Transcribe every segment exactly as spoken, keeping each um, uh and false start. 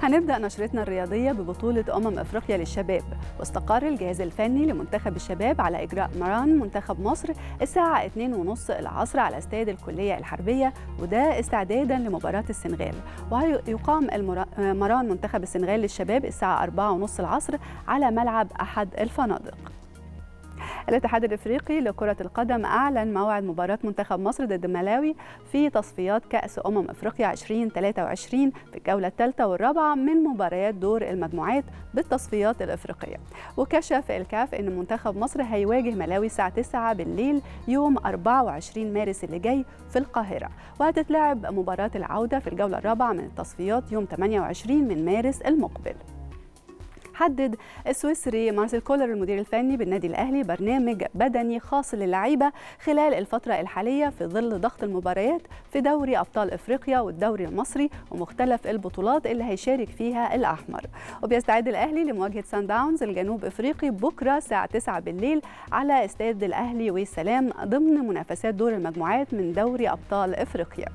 هنبدأ نشرتنا الرياضية ببطولة أمم أفريقيا للشباب، واستقر الجهاز الفني لمنتخب الشباب على إجراء مران منتخب مصر الساعة اثنين وثلاثين العصر على استاد الكلية الحربية، وده استعدادا لمباراة السنغال. ويقام مران منتخب السنغال للشباب الساعة أربعة وثلاثين العصر على ملعب أحد الفنادق. الاتحاد الافريقي لكرة القدم اعلن موعد مباراة منتخب مصر ضد ملاوي في تصفيات كأس امم افريقيا ألفين وثلاثة وعشرين في الجولة الثالثة والرابعة من مباريات دور المجموعات بالتصفيات الافريقية. وكشف الكاف ان منتخب مصر هيواجه ملاوي الساعة تسعة بالليل يوم أربعة وعشرين مارس اللي جاي في القاهرة، وهتتلعب مباراة العودة في الجولة الرابعة من التصفيات يوم ثمانية وعشرين من مارس المقبل. حدد السويسري مارسيل كولر المدير الفني بالنادي الأهلي برنامج بدني خاص للعيبة خلال الفترة الحالية في ظل ضغط المباريات في دوري أبطال إفريقيا والدوري المصري ومختلف البطولات اللي هيشارك فيها الأحمر. وبيستعد الأهلي لمواجهة سان داونز الجنوب إفريقي بكرة الساعة تسعة بالليل على استاد الأهلي والسلام ضمن منافسات دور المجموعات من دوري أبطال إفريقيا.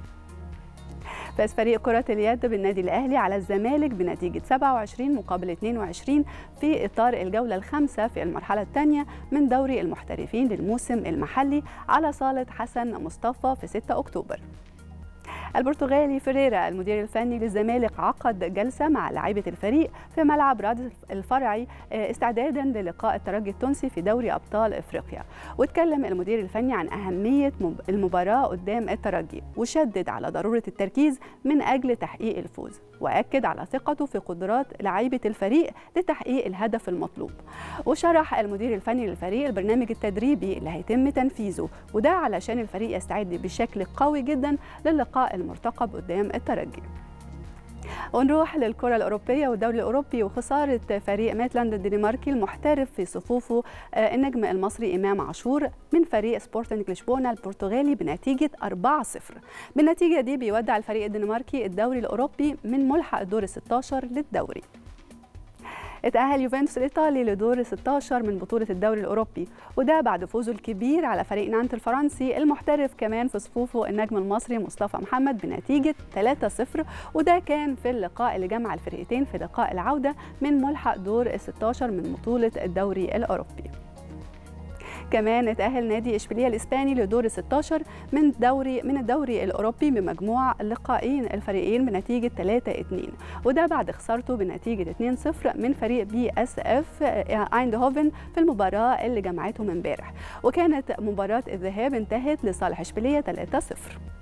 فاز فريق كرة اليد بالنادي الأهلي على الزمالك بنتيجة سبعة وعشرين مقابل اثنين وعشرين في إطار الجولة الخامسة في المرحلة الثانية من دوري المحترفين للموسم المحلي على صالة حسن مصطفى في ستة أكتوبر. البرتغالي فيريرا المدير الفني للزمالك عقد جلسة مع لاعيبة الفريق في ملعب رادس الفرعي استعدادا للقاء الترجي التونسي في دوري أبطال إفريقيا. واتكلم المدير الفني عن أهمية المباراة قدام الترجي، وشدد على ضرورة التركيز من أجل تحقيق الفوز، وأكد على ثقته في قدرات لاعيبة الفريق لتحقيق الهدف المطلوب. وشرح المدير الفني للفريق البرنامج التدريبي اللي هيتم تنفيذه، وده علشان الفريق يستعد بشكل قوي جدا للقاء المرتقب قدام الترجي. ونروح للكرة الأوروبية والدوري الأوروبي، وخسارة فريق ميتلاند الدنماركي المحترف في صفوفه النجم المصري إمام عاشور من فريق سبورتنج لشبونة البرتغالي بنتيجة أربعة صفر. بالنتيجة دي بيودع الفريق الدنماركي الدوري الأوروبي من ملحق الدور الستة عشر للدوري. اتأهل يوفنتوس الإيطالي لدور ستة عشر من بطولة الدوري الأوروبي، وده بعد فوزه الكبير على فريق نانت الفرنسي المحترف كمان في صفوفه النجم المصري مصطفى محمد بنتيجة ثلاثة صفر، وده كان في اللقاء اللي جمع الفرقتين في لقاء العودة من ملحق دور الستة عشر من بطولة الدوري الأوروبي. كمان اتأهل نادي إشبيلية الإسباني لدور ستة عشر من دوري من الدوري الأوروبي بمجموع لقائين الفريقين بنتيجة ثلاثة اثنين، وده بعد خسارته بنتيجة اثنين صفر من فريق بي اس اف ايندهوفن في المباراة اللي جمعتهم امبارح، وكانت مباراة الذهاب انتهت لصالح إشبيلية ثلاثة صفر.